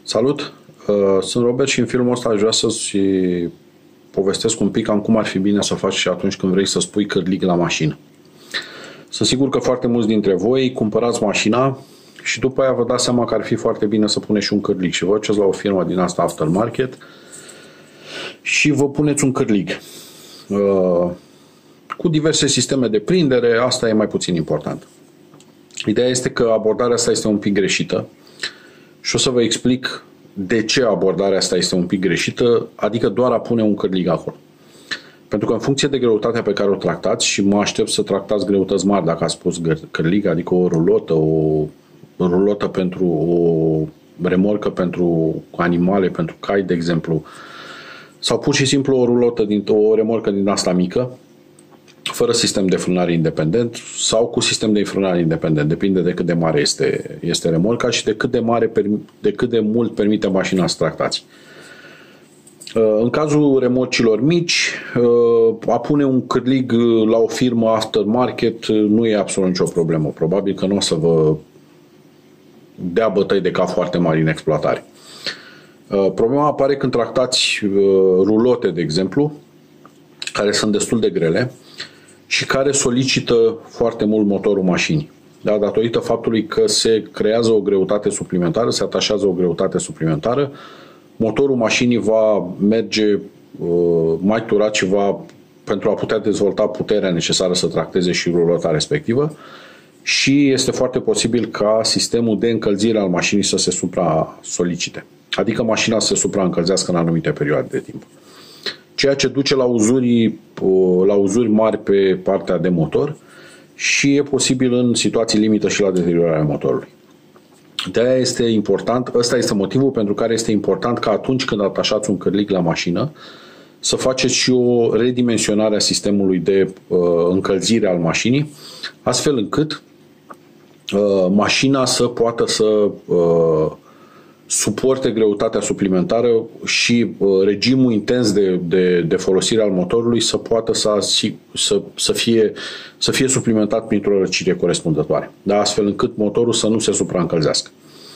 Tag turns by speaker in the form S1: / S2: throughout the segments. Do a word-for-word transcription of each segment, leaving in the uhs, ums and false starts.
S1: Salut! Sunt Robert și în filmul ăsta aș vrea să-ți povestesc un pic cam cum ar fi bine să faci și atunci când vrei să spui cârlig la mașină. Sunt sigur că foarte mulți dintre voi cumpărați mașina și după aia vă dați seama că ar fi foarte bine să puneți și un cârlig și vă duceți la o firmă din asta aftermarket și vă puneți un cârlig. Cu diverse sisteme de prindere, asta e mai puțin important. Ideea este că abordarea asta este un pic greșită și o să vă explic de ce abordarea asta este un pic greșită, adică doar a pune un cârlig acolo. Pentru că în funcție de greutatea pe care o tractați, și mă aștept să tractați greutăți mari dacă ați pus cârlig, adică o rulotă, o rulotă pentru o remorcă pentru animale, pentru cai, de exemplu, sau pur și simplu o rulotă, din, o remorcă din asta mică, fără sistem de frânare independent sau cu sistem de frânare independent. Depinde de cât de mare este, este remorca și de cât de, mare, de cât de mult permite mașina să tractați. În cazul remorcilor mici, a pune un cârlig la o firmă aftermarket nu e absolut nicio problemă. Probabil că nu o să vă dea bătăi de cap foarte mari în exploatare. Problema apare când tractați rulote, de exemplu, care sunt destul de grele și care solicită foarte mult motorul mașinii. Da, datorită faptului că se creează o greutate suplimentară, se atașează o greutate suplimentară, motorul mașinii va merge uh, mai turat și va, pentru a putea dezvolta puterea necesară să tracteze și rulota respectivă, și este foarte posibil ca sistemul de încălzire al mașinii să se supra-solicite. Adică mașina să se supra-încălzească în anumite perioade de timp. Ceea ce duce la uzuri, la uzuri mari pe partea de motor și e posibil în situații limită și la deteriorarea motorului. De-aia este important, ăsta este motivul pentru care este important ca atunci când atașați un cârlig la mașină să faceți și o redimensionare a sistemului de uh, încălzire al mașinii, astfel încât uh, mașina să poată să uh, suporte greutatea suplimentară și uh, regimul intens de, de, de folosire al motorului să poată să, să, să, fie, să fie suplimentat printr-o răcire corespunzătoare, da? Astfel încât motorul să nu se supraîncălzească.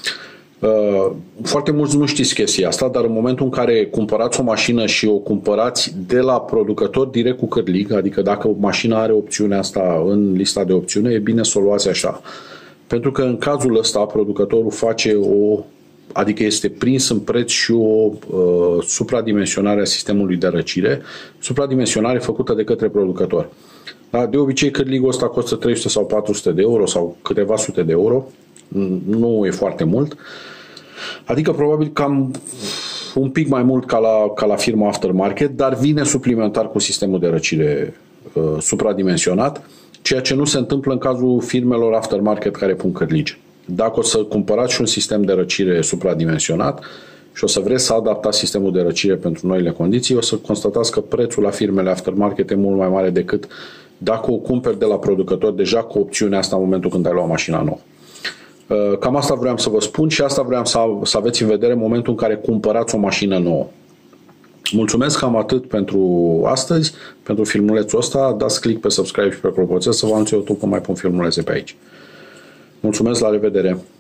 S1: Uh, foarte mulți nu știți chestia asta, dar în momentul în care cumpărați o mașină și o cumpărați de la producător direct cu cârlig, adică dacă mașina are opțiunea asta în lista de opțiune, e bine să o luați așa. Pentru că în cazul ăsta producătorul face o adică este prins în preț și o uh, supradimensionare a sistemului de răcire, supradimensionare făcută de către producător. Da? De obicei, cârligul ăsta costă trei sute sau patru sute de euro sau câteva sute de euro, nu e foarte mult, adică probabil cam un pic mai mult ca la, ca la firma aftermarket, dar vine suplimentar cu sistemul de răcire uh, supradimensionat, ceea ce nu se întâmplă în cazul firmelor aftermarket care pun cârlige. Dacă o să cumpărați și un sistem de răcire supradimensionat și o să vreți să adaptați sistemul de răcire pentru noile condiții, o să constatați că prețul la firmele aftermarket e mult mai mare decât dacă o cumperi de la producător deja cu opțiunea asta în momentul când ai luat mașina nouă. Cam asta vreau să vă spun și asta vreau să, să aveți în vedere în momentul în care cumpărați o mașină nouă. Mulțumesc, cam atât pentru astăzi, pentru filmulețul ăsta. Dați click pe subscribe și pe clopoțel să vă anunț YouTube că mai pun filmulețe pe aici. Mulțumesc, la revedere!